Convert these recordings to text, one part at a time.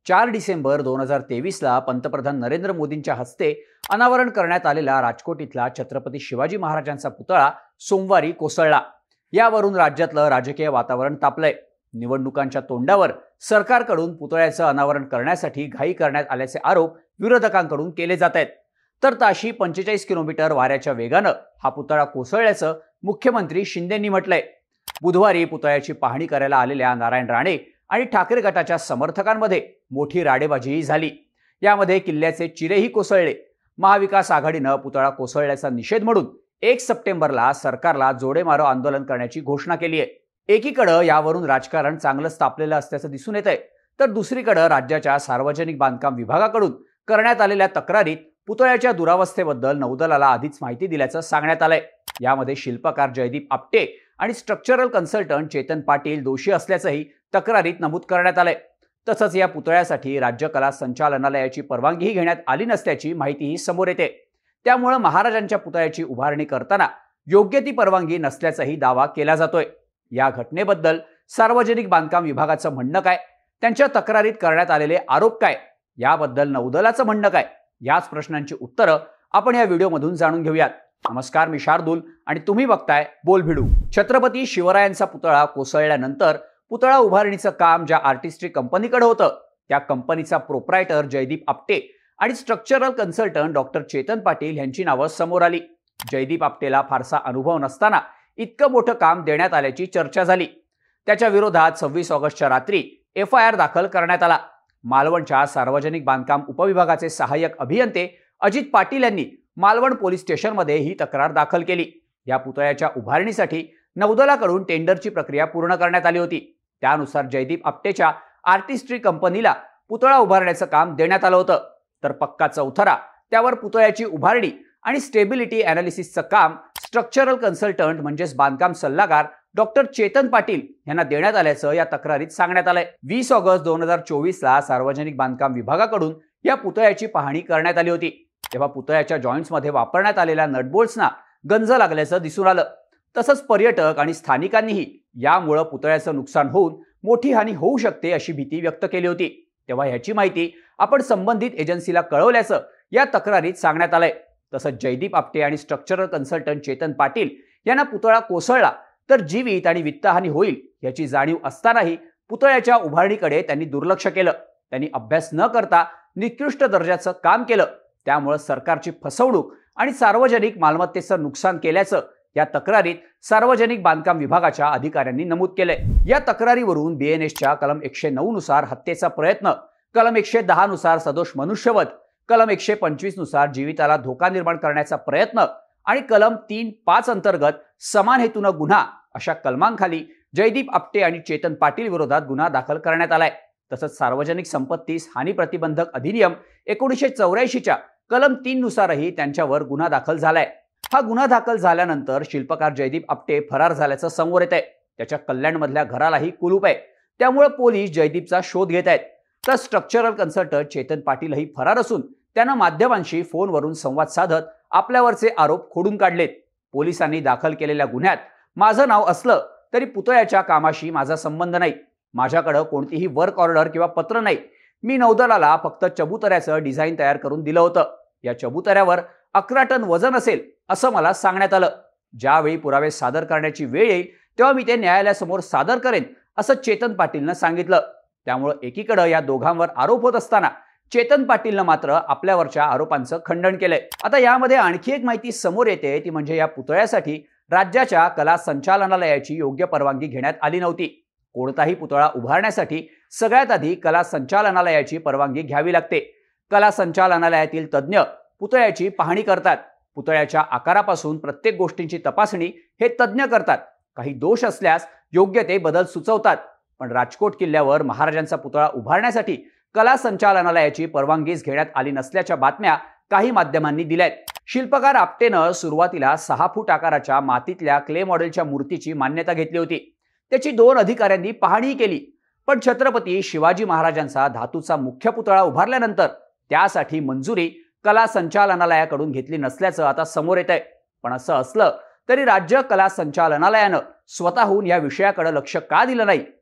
4 डिसेंबर 2023ला पंतप्रधान नरेंद्र मोदींच्या हस्ते अनावरण करण्यात आलेला राजकोट इथला छत्रपती शिवाजी महाराजांचा पुतळा सोमवारी कोसळला। यावरून राज्यातलं राजकीय वातावरण तापलंय। निवडणुकांच्या तोंडावर सरकारकडून पुतळ्याचं अनावरण करण्यासाठी घाई करण्यात आल्याचे आरोप विरोधकांकडून केले जात आहेत। तर ताशी 45 किलोमीटर वाऱ्याच्या वेगानं हा पुतळा कोसळल्याचं मुख्यमंत्री शिंदेंनी म्हटलंय। बुधवारी पुतळ्याची पाहणी करायला आलेल्या नारायण राणे आणि ठाकरे गटाच्या समर्थकांमध्ये मोठी राडेबाजीही झाली। यामध्ये किल्ल्याचे चिरेही कोसळले। महाविकास आघाडीनं पुतळा कोसळल्याचा निषेध म्हणून 1 सप्टेंबरला सरकारला जोडेमारो आंदोलन करण्याची घोषणा केली आहे। एकीकडे यावरून राजकारण चांगलंच तापलेलं असल्याचं दिसून येतंय, तर दुसरीकडे राज्याच्या सार्वजनिक बांधकाम विभागाकडून करण्यात आलेल्या तक्रारीत पुतळ्याच्या दुरावस्थेबद्दल नौदलाला आधीच माहिती दिल्याचं सांगण्यात आलंय। यामध्ये शिल्पकार जयदीप आपटे आणि स्ट्रक्चरल कन्सल्टंट चेतन पाटील दोषी असल्याचंही तक्रारीत नमूद करण्यात आलंय। तसंच या पुतळ्यासाठी राज्य कला संचालनालयाची परवानगीही घेण्यात आली नसल्याची माहितीही समोर येते। त्यामुळे महाराजांच्या पुतळ्याची उभारणी करताना योग्य ती परवानगी नसल्याचाही दावा केला जातोय। या घटनेबद्दल सार्वजनिक बांधकाम विभागाचं म्हणणं काय, त्यांच्या तक्रारीत करण्यात आलेले आरोप काय, याबद्दल नौदलाचं म्हणणं काय, याच प्रश्नांची उत्तरं आपण या व्हिडिओमधून जाणून घेऊयात। नमस्कार, मी शार्दूल आणि तुम्ही बघताय बोलभिडू। छत्रपती शिवरायांचा पुतळा कोसळल्यानंतर पुतळा उभारणीचं काम ज्या आर्टिस्ट्री कंपनीकडे होतं, त्या कंपनीचा प्रोप्रायटर जयदीप आपटे आणि structural consultant doctor Chetan Patil यांची नावं समोर आली। जयदीप आपटेला फारसा अनुभव नसताना इतकं मोठं काम देण्यात आल्याची चर्चा झाली। त्याच्या विरोधात 26 ऑगस्टच्या रात्री FIR दाखल करण्यात आला। मालवणच्या सार्वजनिक बांधकाम उपविभागाचे सहाय्यक अभियंते अजित पाटील यांनी मालवण पोलीस स्टेशनमध्ये ही तक्रार दाखल केली। या पुतळ्याच्या उभारणीसाठी नौदलाकडून टेंडरची प्रक्रिया पूर्ण करण्यात आली होती। त्यानुसार जयदीप आपटेच्या आर्टिस्ट्री कंपनीला पुतळा उभारण्याचं काम देण्यात आलं होतं, तर पक्का चौथरा, त्यावर पुतळ्याची उभारणी आणि स्टेबिलिटी अनालिसिसचं काम स्ट्रक्चरल कन्सल्टंट म्हणजेच बांधकाम सल्लागार डॉक्टर चेतन पाटील यांना देण्यात आल्याचं या तक्रारीत सांगण्यात आलंय। 20 ऑगस्ट 2024ला सार्वजनिक बांधकाम विभागाकडून या पुतळ्याची पाहणी करण्यात आली होती। तेव्हा पुतळ्याच्या जॉईंट्समध्ये वापरण्यात आलेल्या नटबोल्ट्सना गंज लागल्याचं दिसून आलं। तसंच पर्यटक आणि स्थानिकांनीही यामुळे पुतळ्याचं नुकसान होऊन मोठी हानी होऊ शकते अशी भीती व्यक्त केली होती। तेव्हा याची माहिती आपण संबंधित एजन्सीला कळवल्याचं या तक्रारीत सांगण्यात आलंय। तसंच जयदीप आपटे आणि स्ट्रक्चरल कन्सल्टंट चेतन पाटील यांना पुतळा कोसळला तर जीवित आणि वित्तहानी होईल याची जाणीव असतानाही पुतळ्याच्या उभारणीकडे त्यांनी दुर्लक्ष केलं। त्यांनी अभ्यास न करता निकृष्ट दर्जाचं काम केलं। त्यामुळे सरकारची फसवणूक आणि सार्वजनिक मालमत्तेचं नुकसान केल्याचं या तक्रारीत सार्वजनिक बांधकाम विभागाच्या अधिकाऱ्यांनी नमूद केलंय। या तक्रारीवरून BNSच्या कलम 109 नुसार हत्येचा प्रयत्न, कलम 110 नुसार सदोष मनुष्यवध, कलम 125 नुसार जीविताला धोका निर्माण करण्याचा प्रयत्न आणि कलम 3(5) अंतर्गत समान हेतूनं गुन्हा अशा कलमांखाली जयदीप आपटे आणि चेतन पाटील विरोधात गुन्हा दाखल करण्यात आलाय। तसंच सार्वजनिक संपत्तीस हानी प्रतिबंधक अधिनियम 1984च्या कलम 3 नुसारही त्यांच्यावर गुन्हा दाखल झालाय। हा गुन्हा दाखल झाल्यानंतर शिल्पकार जयदीप आपटे फरार झाल्याचं समोर येत आहे। त्याच्या कल्याणमधल्या घरालाही कुलूप आहे। त्यामुळे पोलीस जयदीपचा शोध घेत आहेत। तर स्ट्रक्चरल कन्सल्टंट चेतन पाटीलही फरार असून त्यानं माध्यमांशी फोनवरून संवाद साधत आपल्यावरचे आरोप खोडून काढलेत। पोलिसांनी दाखल केलेल्या गुन्ह्यात माझं नाव असलं तरी पुतळ्याच्या कामाशी माझा संबंध नाही। माझ्याकडे कोणतीही वर्क ऑर्डर किंवा पत्र नाही। मी नौदलाला फक्त चबुतऱ्याचं डिझाईन तयार करून दिलं होतं। या चबुतऱ्यावर 11 टन वजन असेल असं मला सांगण्यात आलं। ज्यावेळी पुरावे सादर करण्याची वेळ येईल तेव्हा मी ते न्यायालयासमोर सादर करेन असं चेतन पाटीलनं सांगितलं। त्यामुळे एकीकडे या दोघांवर आरोप होत असताना चेतन पाटीलनं मात्र आपल्यावरच्या आरोपांचं खंडन केलंय। आता यामध्ये आणखी एक माहिती समोर येते, ती म्हणजे या पुतळ्यासाठी राज्याच्या कला संचालनालयाची योग्य परवानगी घेण्यात आली नव्हती। कोणताही पुतळा उभारण्यासाठी सगळ्यात आधी कला संचालनालयाची परवानगी घ्यावी लागते। कला संचालनालयातील तज्ज्ञ पुतळ्याची पाहणी करतात। पुतळ्याच्या आकारापासून प्रत्येक गोष्टींची तपासणी हे तज्ज्ञ करतात। काही दोष असल्यास योग्य ते बदल सुचवतात। पण राजकोट किल्ल्यावर महाराजांचा पुतळा उभारण्यासाठी कला संचालनालयाची परवानगीच घेण्यात आली नसल्याच्या बातम्या काही माध्यमांनी दिल्यात। शिल्पकार आपटेनं सुरुवातीला 6 फूट आकाराच्या मातीतल्या क्ले मॉडेलच्या मूर्तीची मान्यता घेतली होती। त्याची 2 अधिकाऱ्यांनी पाहणी केली, पण छत्रपती शिवाजी महाराजांचा धातूचा मुख्य पुतळा उभारल्यानंतर त्यासाठी मंजुरी कला संचालनालयाकडून घेतली नसल्याचं आता समोर येत आहे। पण असं असलं तरी राज्य कला संचालनालयानं स्वतःहून या विषयाकडे लक्ष का दिलं नाही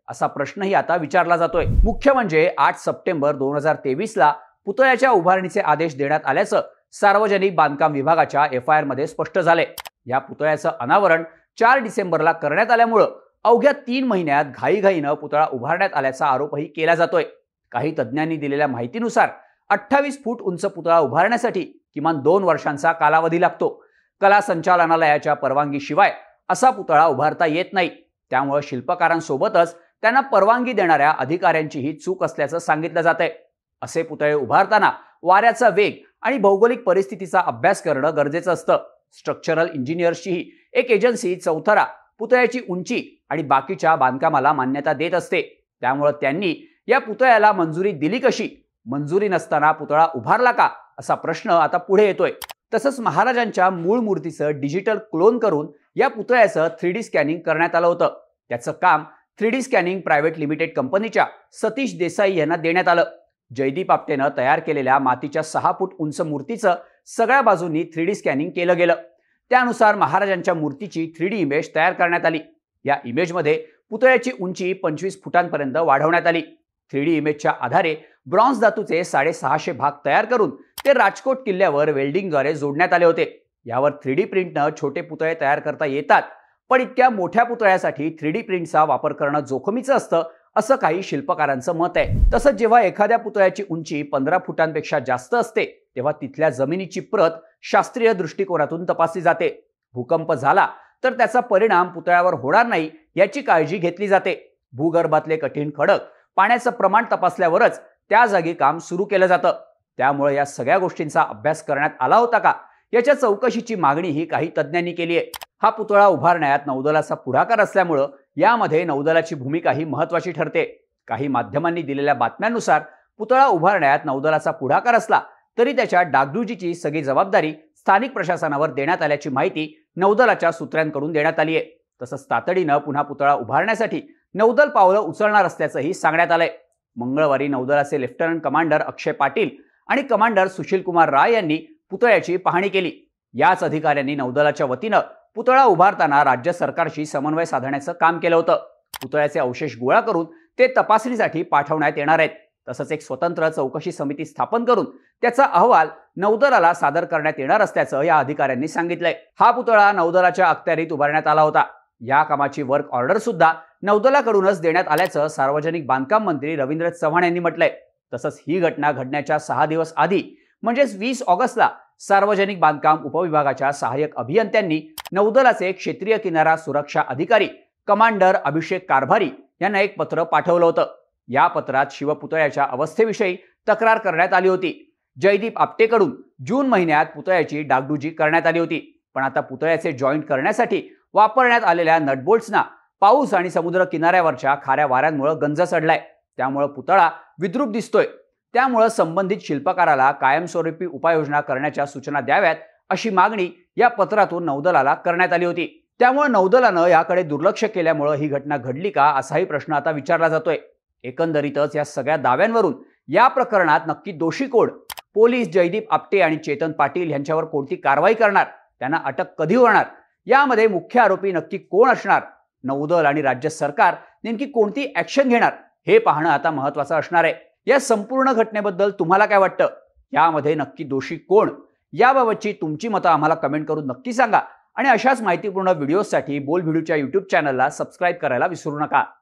असा प्रश्नही आता विचारला जातोय। मुख्य म्हणजे 8 सप्टेंबर 2023ला पुतळ्याच्या उभारणीचे आदेश देण्यात आल्याचं सार्वजनिक बांधकाम विभागाच्या FIR मध्ये स्पष्ट झाले। या पुतळ्याचं अनावरण 4 डिसेंबरला करण्यात आल्यामुळे अवघ्या 3 महिन्यात घाईघाईनं पुतळा उभारण्यात आल्याचा आरोपही केला जातोय। काही तज्ज्ञांनी दिलेल्या माहितीनुसार 28 फूट उंच पुतळा उभारण्यासाठी किमान 2 वर्षांचा कालावधी लागतो। कला संचालनालयाच्या परवानगीशिवाय असा पुतळा उभारता येत नाही। त्यामुळे शिल्पकारांसोबतच त्यांना परवानगी देणाऱ्या अधिकाऱ्यांचीही चूक असल्याचं सांगितलं जातंय। असे पुतळे उभारताना वाऱ्याचा वेग आणि भौगोलिक परिस्थितीचा अभ्यास करणं गरजेचं असतं। स्ट्रक्चरल इंजिनियर्सचीही एक एजन्सी चौथरा पुतळ्याची उंची आणि बाकीच्या बांधकामाला मान्यता देत असते। त्यामुळे त्यांनी या पुतळ्याला मंजुरी दिली कशी? मंजुरी नसताना पुतळा उभारला का असा प्रश्न आता पुढे येतोय। तसंच महाराजांच्या मूळ मूर्तीचं डिजिटल क्लोन करून या पुतळ्याचं 3D स्कॅनिंग करण्यात आलं होतं। त्याचं काम 3D स्कॅनिंग प्रायव्हेट लिमिटेड कंपनीच्या सतीश देसाई यांना देण्यात आलं। जयदीप आपटेनं तयार केलेल्या मातीच्या 6 फूट उंच मूर्तीचं सगळ्या बाजूंनी 3D स्कॅनिंग केलं गेलं। त्यानुसार महाराजांच्या मूर्तीची 3D इमेज तयार करण्यात आली। या इमेजमध्ये पुतळ्याची उंची 25 फुटांपर्यंत वाढवण्यात आली। 3D इमेजच्या आधारे ब्रॉन्झ धातूचे 650 भाग तयार करून ते राजकोट किल्ल्यावर वेल्डिंगद्वारे जोडण्यात आले होते। यावर 3D प्रिंटनं छोटे पुतळे तयार करता येतात, पण इतक्या मोठ्या पुतळ्यासाठी 3D प्रिंटचा वापर करणं जोखमीचं असतं असं काही शिल्पकारांचं मत आहे। तसंच जेव्हा एखाद्या पुतळ्याची उंची 15 फुटांपेक्षा जास्त असते तेव्हा तिथल्या जमिनीची प्रत शास्त्रीय दृष्टिकोनातून तपासली जाते। भूकंप झाला तर त्याचा परिणाम पुतळ्यावर होणार नाही याची काळजी घेतली जाते। भूगर्भातले कठीण खडक, पाण्याचं प्रमाण तपासल्यावरच त्या जागी काम सुरू केलं जातं। त्यामुळे या सगळ्या गोष्टींचा अभ्यास करण्यात आला होता का याच्या चौकशीची मागणीही काही तज्ज्ञांनी केली आहे। हा पुतळा उभारण्यात नौदलाचा पुढाकार असल्यामुळे यामध्ये नौदलाची भूमिकाही महत्त्वाची ठरते। काही माध्यमांनी दिलेल्या बातम्यांनुसार पुतळा उभारण्यात नौदलाचा पुढाकार असला तरी त्याच्या डागडुजीची सगळी जबाबदारी स्थानिक प्रशासनावर देण्यात आल्याची माहिती नौदलाच्या सूत्रांकडून देण्यात आली आहे। तसंच तातडीनं पुन्हा पुतळा उभारण्यासाठी नौदल पावलं उचलणार असल्याचंही सांगण्यात आलंय। मंगळवारी नौदलाचे लेफ्टनंट कमांडर अक्षय पाटील आणि कमांडर सुशील कुमार राय यांनी पुतळ्याची पाहणी केली। याच अधिकाऱ्यांनी नौदलाच्या वतीनं पुतळा उभारताना राज्य सरकारशी समन्वय साधण्याचं काम केलं होतं। पुतळ्याचे अवशेष गोळा करून ते तपासणीसाठी पाठवण्यात येणार आहेत। तसंच एक स्वतंत्र चौकशी समिती स्थापन करून त्याचा अहवाल नौदलाला सादर करण्यात येणार असल्याचं या अधिकाऱ्यांनी सांगितलंय। हा पुतळा नौदलाच्या अखत्यारीत उभारण्यात आला होता। या कामाची वर्क ऑर्डर सुद्धा नौदलाकडूनच देण्यात आल्याचं सार्वजनिक बांधकाम मंत्री रवींद्र चव्हाण यांनी म्हटलंय। तसंच ही घटना घडण्याच्या 6 दिवस आधी म्हणजेच 20 ऑगस्टला सार्वजनिक बांधकाम उपविभागाच्या सहाय्यक अभियंत्यांनी नौदलाचे क्षेत्रीय किनारा सुरक्षा अधिकारी कमांडर अभिषेक कारभारी यांना एक पत्र पाठवलं होतं। या पत्रात शिवपुतळ्याच्या अवस्थेविषयी तक्रार करण्यात आली होती। जयदीप आपटेकडून जून महिन्यात पुतळ्याची डागडुजी करण्यात आली होती, पण आता पुतळ्याचे जॉईंट करण्यासाठी वापरण्यात आलेल्या नटबोल्ट्सना पाऊस आणि समुद्र किनाऱ्यावरच्या खाऱ्या वाऱ्यांमुळे गंज चढलाय। त्यामुळे पुतळा विद्रूप दिसतोय। त्यामुळे संबंधित शिल्पकाराला कायमस्वरूपी उपाययोजना करण्याच्या सूचना द्याव्यात अशी मागणी या पत्रातून नौदलाला करण्यात आली होती। त्यामुळे नौदलानं याकडे दुर्लक्ष केल्यामुळे ही घटना घडली का असाही प्रश्न आता विचारला जातोय। एकंदरीतच या सगळ्या दाव्यांवरून या प्रकरणात नक्की दोषी कोण? पोलीस जयदीप आपटे आणि चेतन पाटील यांच्यावर कोणती कारवाई करणार? त्यांना अटक कधी होणार? यामध्ये मुख्य आरोपी नक्की कोण असणार? नौदल आणि राज्य सरकार नेमकी कोणती ऍक्शन घेणार हे पाहणं आता महत्त्वाचं असणार आहे। या संपूर्ण घटनेबद्दल तुम्हाला काय वाटतं? यामध्ये नक्की दोषी कोण? याबाबतची तुमची मतं आम्हाला कमेंट करून नक्की सांगा आणि अशाच माहितीपूर्ण व्हिडिओसाठी बोल व्हिडिओच्या YouTube चॅनलला सबस्क्राईब करायला विसरू नका।